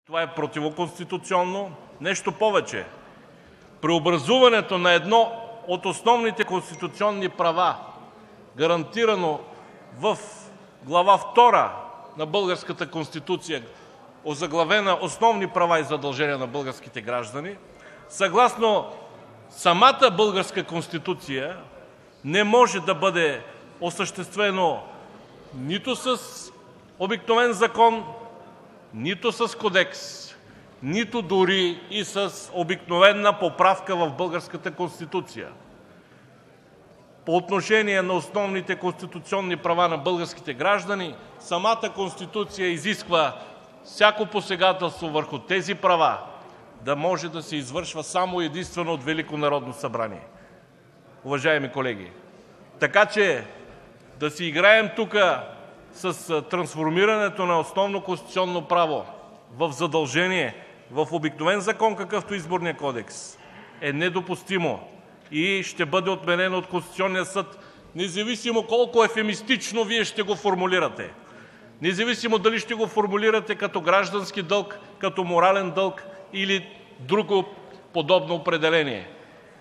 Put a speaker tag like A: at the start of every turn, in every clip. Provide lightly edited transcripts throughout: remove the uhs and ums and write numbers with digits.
A: Това е противоконституционно. Нещо повече. Преобразуването на едно от основните конституционни права, гарантирано в Глава 2 на Българската конституция, озаглавена „Основни права и задължения на българските граждани”, съгласно самата Българска конституция не може да бъде осъществено нито с обикновен закон, нито с кодекс, нито дори и с обикновена поправка в Българската конституция. По отношение на основните конституционни права на българските граждани, самата Конституция изисква всяко посегателство върху тези права да може да се извършва само и единствено от Велико Народно събрание. Уважаеми колеги, така че да си играем тук с трансформирането на основно конституционно право в задължение, в обикновен закон, какъвто е Изборният кодекс, е недопустимо и ще бъде отменено от Конституционния съд, независимо колко евфемистично Вие ще го формулирате. Независимо дали ще го формулирате като граждански дълг, като морален дълг или друго подобно определение.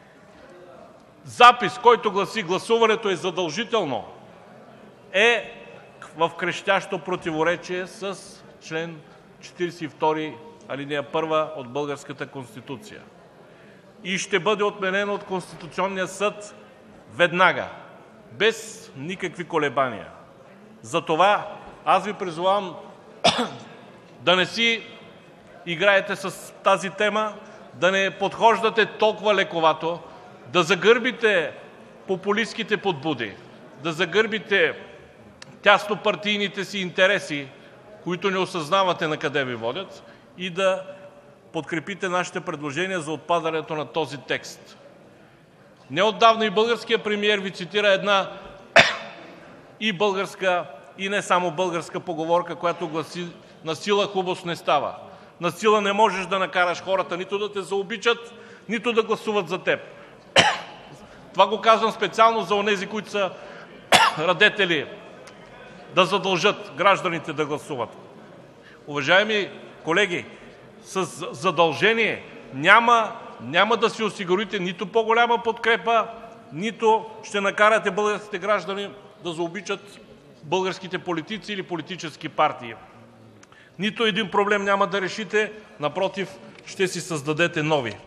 A: Запис, който гласи „гласуването е задължително”, е в крещящо противоречие с член 42, алинея 1 от Българската конституция и ще бъде отменено от Конституционния съд веднага, без никакви колебания. Затова аз Ви призовавам да не си играете с тази тема, да не подхождате толкова лековато, да загърбите популистките подбуди, да загърбите тяснопартийните си интереси, които не осъзнавате накъде Ви водят, и да подкрепите нашите предложения за отпадането на този текст. Неотдавна и българският премиер Ви цитира една и българска, и не само българска поговорка, която гласи: „Насила хубост не става”. Насила не можеш да накараш хората нито да те заобичат, нито да гласуват за теб. Това го казвам специално за онези, които са радетели да задължат гражданите да гласуват. Уважаеми колеги, с задължение няма да си осигурите нито по-голяма подкрепа, нито ще накарате българските граждани да заобичат българските политици или политически партии. Нито един проблем няма да решите, напротив, ще си създадете нови.